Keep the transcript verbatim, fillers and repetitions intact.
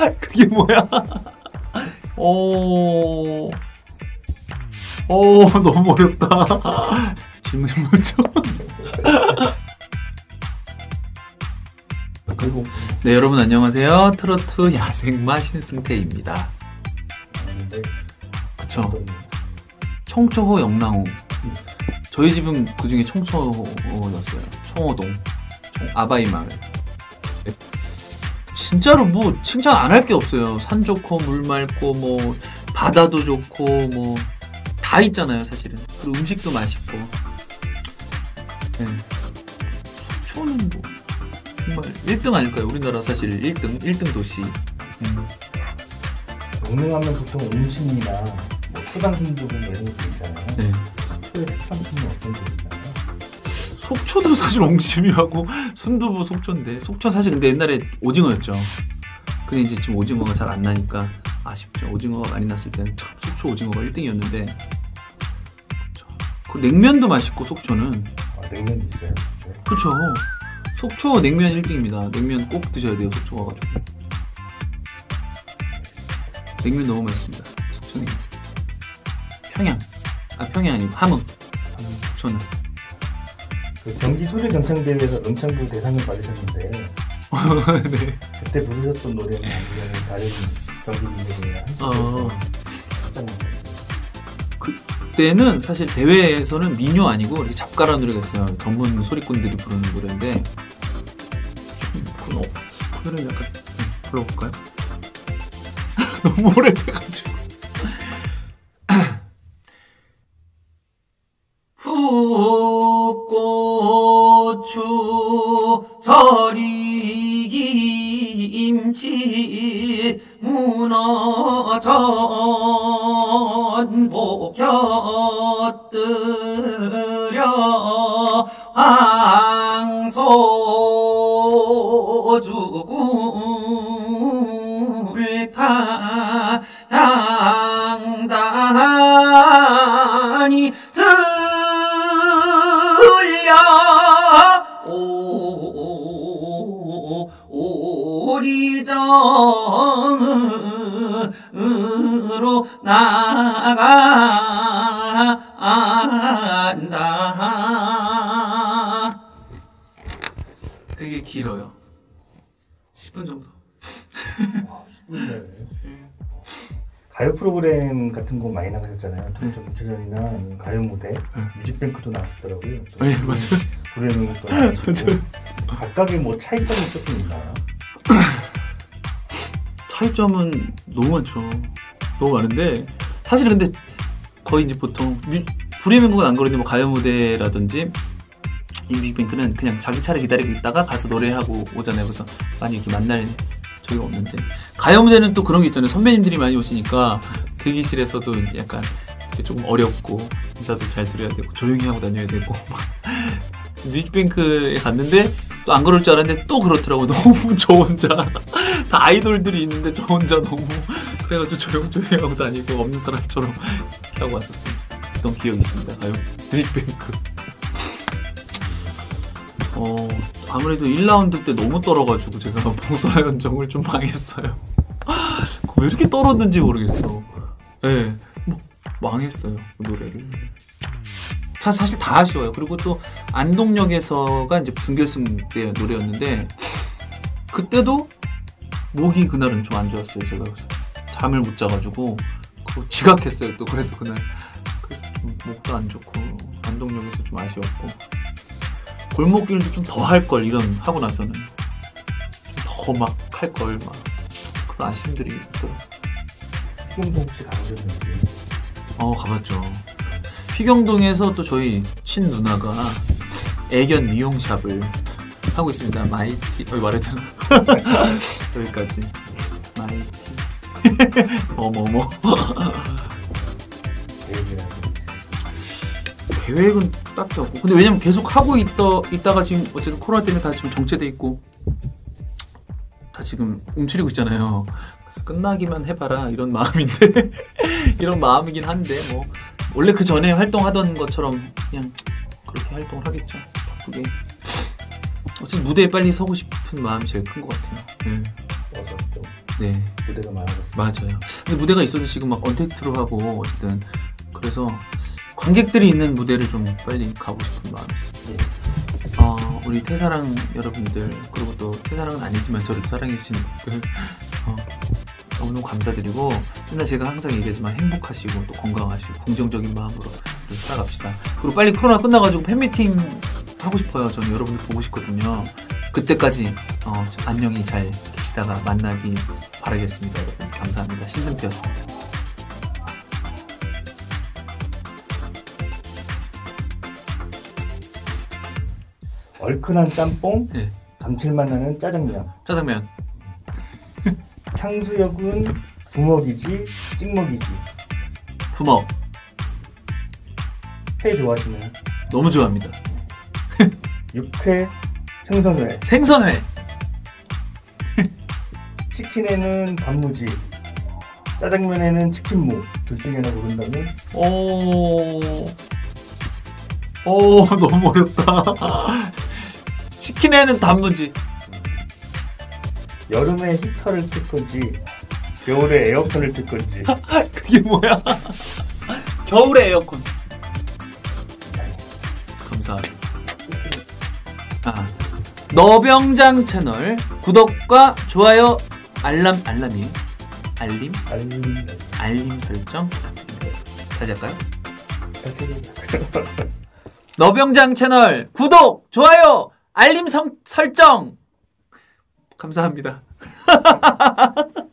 그게 뭐야? 오, 오 너무 어렵다. 질문 뭐죠? 그리고 네 여러분 안녕하세요. 트로트 야생마 신승태입니다. 그쵸? 청초호 영랑호. 저희 집은 그 중에 청초호였어요. 청호동, 청, 아바이 마을. 진짜로 뭐 칭찬 안 할 게 없어요. 산 좋고 물 맑고 뭐 바다도 좋고 뭐 다 있잖아요 사실은. 그리고 음식도 맛있고. 네. 속초는 뭐 정말 일 등 아닐까요? 우리나라 사실 일 등 일 등 도시. 음. 영릉하면 보통 옹심이나 뭐 수당순두부 이런 것도 있잖아요. 네. 속초의 특산품은 어떤 게 있나요? 속초도 사실 옹심이하고 순두부 속초인데, 속초 사실 근데 옛날에 오징어였죠. 근데 이제 지금 오징어가 잘 안 나니까 아쉽죠. 오징어가 많이 났을 때는 참 속초 오징어가 일 등이었는데. 그 냉면도 맛있고 속초는. 아, 냉면 있어요? 그렇죠. 속초 냉면 일 등입니다. 냉면 꼭 드셔야 돼요. 속초 가가지고. 냉면 너무 맛있습니다. 속초 냉면. 평양. 아 평양 아니고 함흥. 저는. 그 경기 소리경창대회에서 응창부 대상을 받으셨는데 네. 그때 부르셨던 노래는 아니면 다른 경기 민족의 한 어. 그때는 사실 대회에서는 민요 아니고 이렇게 잡가라 노래가 있어요. 전문 소리꾼들이 부르는 노래인데 그, 어, 그 노래는 약간 네, 불러볼까요? 너무 오래돼가지고. 풋고추 서리김치 문어전복 곁들여 황소죽을 타양단이 오리정으로 나간다. 되게 길어요. 십 분 정도. 아, 십 분이네. 가요 프로그램 같은 거 많이 나가셨잖아요. 트로트 문체전이나 가요 무대, 뮤직뱅크도 나왔더라고요. 네 맞아요. 구례는 또 나가시고 각각의 뭐 차이점이 조금 있나요? 차이점은 너무 많죠. 너무 많은데 사실은 근데 거의 이제 보통 불의명곡은 안 그러는데 뭐 가요 무대라든지 이 뮤직뱅크는 그냥 자기 차례 기다리고 있다가 가서 노래하고 오잖아요. 그래서 많이 이렇게 만날 적이 없는데 가요 무대는 또 그런 게 있잖아요. 선배님들이 많이 오시니까 대기실에서도 약간 조금 어렵고 인사도 잘 드려야 되고 조용히 하고 다녀야 되고 뮤직뱅크에 갔는데 또 안 그럴 줄 알았는데 또 그렇더라고. 너무 저 혼자 다 아이돌들이 있는데 저 혼자 너무 그래가지고 조용조용히 하고 다니고 없는 사람처럼 이렇게 하고 왔었어요. 그런 기억이 있습니다. 가요 뮤직뱅크. 어 아무래도 일 라운드 때 너무 떨어가지고 제가 봉선화 연정을 좀 망했어요. 왜 이렇게 떨었는지 모르겠어. 예, 네, 뭐 망했어요 그 노래를. 사, 사실 다 아쉬워요. 그리고 또 안동역에서가 이제 준결승 때 노래였는데 그때도 목이 그날은 좀 안 좋았어요. 제가 잠을 못 자가지고 지각했어요. 또 그래서 그날 그래서 좀 목도 안 좋고 안동역에서 좀 아쉬웠고 골목길도 좀 더 할 걸 이런 하고 나서는 더 막 할 걸 막 그런 아쉬움들이 있더라고요. 피경동 혹시 가보셨는지? 어 가봤죠. 피경동에서 또 저희 친 누나가 애견 미용샵을 하고 있습니다. 마이티 여기 말했잖아. 여기까지 마이티 뭐뭐뭐 계획은 딱히 없고 근데 왜냐면 계속 하고 있다, 있다가 지금 어쨌든 코로나 때문에 다 지금 정체돼 있고 다 지금 움츠리고 있잖아요. 그래서 끝나기만 해봐라 이런 마음인데 이런 마음이긴 한데 뭐 원래 그 전에 활동하던 것처럼 그냥 그렇게 활동을 하겠죠. 바쁘게. 어쨌든 무대에 빨리 서고 싶은 마음이 제일 큰 것 같아요. 네. 맞아. 네. 무대가 많아졌어요. 맞아요. 근데 무대가 있어도 지금 막 언택트로 하고 어쨌든 그래서 관객들이 있는 무대를 좀 빨리 가고 싶은 마음이 있습니다. 어, 우리 태사랑 여러분들 그리고 또 태사랑은 아니지만 저를 사랑해주시는 분들 어, 너무너무 감사드리고 맨날 제가 항상 얘기하지만 행복하시고 또 건강하시고 긍정적인 마음으로 좀 살아갑시다. 그리고 빨리 코로나 끝나가지고 팬미팅 하고 싶어요. 저는 여러분들 보고 싶거든요. 그때까지 어, 안녕히 잘 계시다가 만나기 바라겠습니다. 여러분 감사합니다. 신승태였습니다. 얼큰한 짬뽕, 네. 감칠맛 나는 짜장면. 짜장면. 탕수육은 부먹이지 찍먹이지. 부먹. 회 좋아하시나요? 너무 좋아합니다. 육회, 생선회. 생선회. 치킨에는 단무지, 짜장면에는 치킨무. 둘 중에 하나 고른다면? 오, 오 너무 어렵다. 치킨에는 단무지. 여름에 히터를 틀 건지 겨울에 에어컨을 틀 건지. 그게 뭐야? 겨울에 에어컨. 감사합니다. 아, 너병장 채널 구독과 좋아요, 알람, 알람이 알림, 알림. 알림 설정 부탁드립니다. 다시 할까요? 사실은 너병장 채널 구독, 좋아요, 알림 성, 설정 감사합니다.